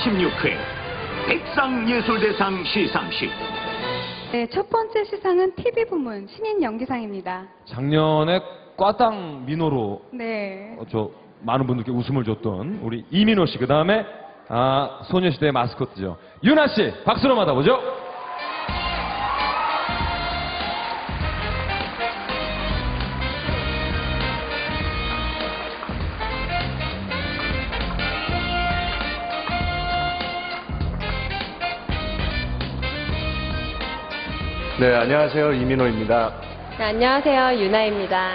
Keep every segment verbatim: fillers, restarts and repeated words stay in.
제사십육 회 백상예술대상 시상식. 네, 첫 번째 시상은 티비 부문 신인 연기상입니다. 작년에 꽈땅 민호로 네. 어, 저 많은 분들께 웃음을 줬던 우리 이민호 씨, 그 다음에 아, 소녀시대의 마스코트죠. 유나 씨, 박수로 받아보죠. 네, 안녕하세요. 이민호입니다. 네, 안녕하세요. 유나입니다.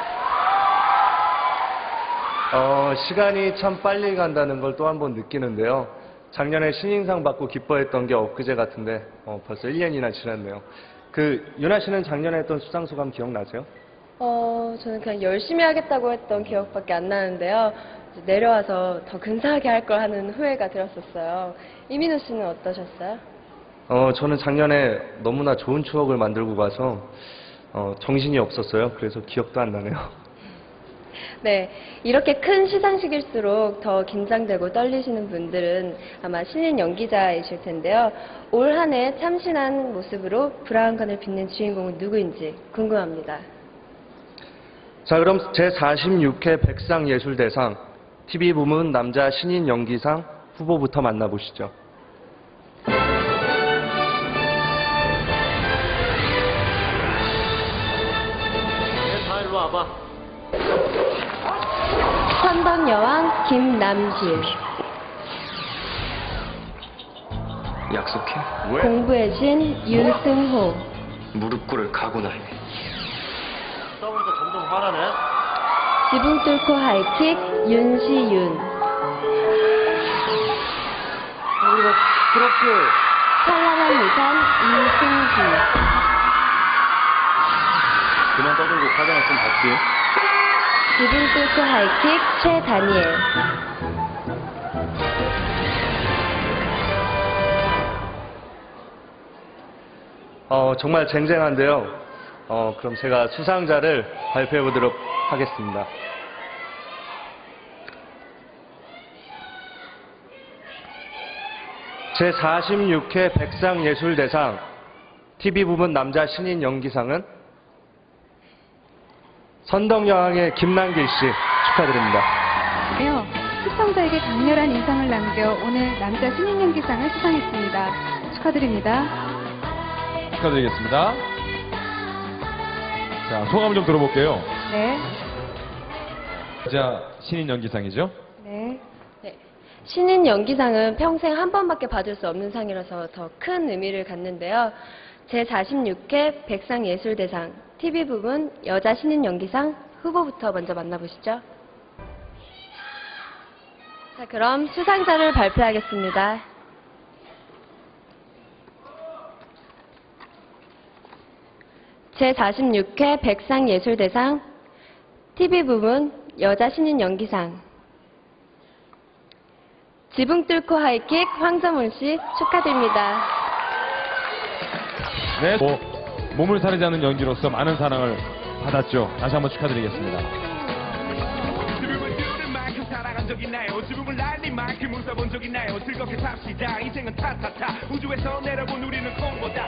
어, 시간이 참 빨리 간다는 걸 또 한 번 느끼는데요. 작년에 신인상 받고 기뻐했던 게 엊그제 같은데 어, 벌써 일 년이나 지났네요. 그 유나 씨는 작년에 했던 수상 소감 기억나세요? 어, 저는 그냥 열심히 하겠다고 했던 기억밖에 안 나는데요. 이제 내려와서 더 근사하게 할 걸 하는 후회가 들었었어요. 이민호 씨는 어떠셨어요? 어, 저는 작년에 너무나 좋은 추억을 만들고 가서 어, 정신이 없었어요. 그래서 기억도 안 나네요. 네, 이렇게 큰 시상식일수록 더 긴장되고 떨리시는 분들은 아마 신인 연기자이실 텐데요. 올 한 해 참신한 모습으로 브라운관을 빛낸 주인공은 누구인지 궁금합니다. 자, 그럼 제사십육 회 백상예술대상 티비 부문 남자 신인 연기상 후보부터 만나보시죠. 와봐. 선덕여왕 김남길, 약속해? 왜? 공부의 신 윤승호, 무릎 꿇을 각오나 해. 싸우니까 점점 화나네. 지붕 뚫고 하이킥 윤시윤, 우리가 그렇게 찬란한 우산 이승기, 그만 떠들고 화장을 좀 받지. 지붕 뚫고 하이킥 최다니엘, 어, 정말 쟁쟁한데요. 어, 그럼 제가 수상자를 발표해 보도록 하겠습니다. 제사십육 회 백상예술대상 티비 부문 남자 신인 연기상은 선덕여왕의 김남길 씨 축하드립니다. 네요. 시청자에게 강렬한 인상을 남겨 오늘 남자 신인 연기상을 수상했습니다. 축하드립니다. 축하드리겠습니다. 자, 소감 좀 들어볼게요. 네. 자, 신인 연기상이죠? 네. 네, 신인 연기상은 평생 한 번밖에 받을 수 없는 상이라서 더 큰 의미를 갖는데요. 제사십육 회 백상예술대상 티비 부문 여자 신인 연기상 후보부터 먼저 만나보시죠. 자, 그럼 수상자를 발표하겠습니다. 제사십육 회 백상예술대상 티비 부문 여자 신인 연기상 지붕 뚫고 하이킥 황정훈 씨 축하드립니다. 네. 뭐, 몸을 사리지 않는 연기로서 많은 사랑을 받았죠. 다시 한번 축하드리겠습니다. 지붕을 뚫은 만큼 살아간 적 있나요? 지붕을 날린 만큼 웃어본 적 있나요? 즐겁게 삽시다. 인생은 타타타. 우주에서 내려본 우리는 콩보다